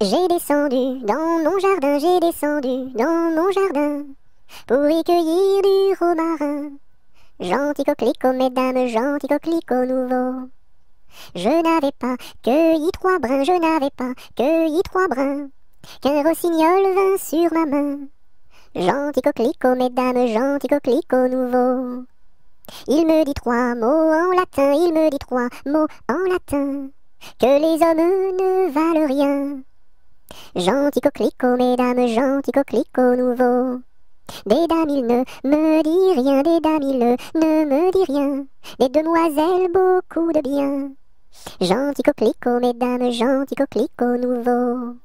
J'ai descendu dans mon jardin, j'ai descendu dans mon jardin pour y cueillir du romarin. Gentil coquelicot, mesdames, gentil coquelicot nouveau. Je n'avais pas cueilli 3 brins, je n'avais pas cueilli 3 brins, qu'un rossignol vint sur ma main. Gentil coquelicot, mesdames, gentil coquelicot nouveau. Il me dit 3 mots en latin, il me dit 3 mots en latin, que les hommes ne valent rien. Gentil coquelicot, mesdames, gentil coquelicot nouveau. Des dames, il ne me dit rien, des dames, il ne me dit rien, des demoiselles, beaucoup de bien. Gentil coquelicot, mesdames, gentil coquelicot nouveau.